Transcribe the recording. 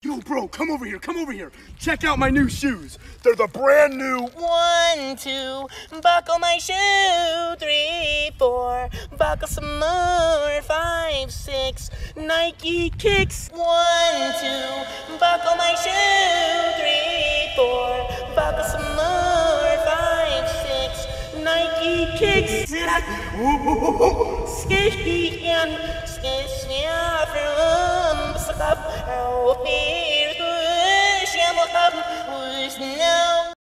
Yo, bro, come over here. Check out my new shoes. They're the brand new 1, 2, buckle my shoe. 3, 4, buckle some more. 5, 6, Nike kicks. 1, 2, buckle my shoe. 3, 4, buckle some more. 5, 6, Nike kicks. Skien, skien, from Sakap,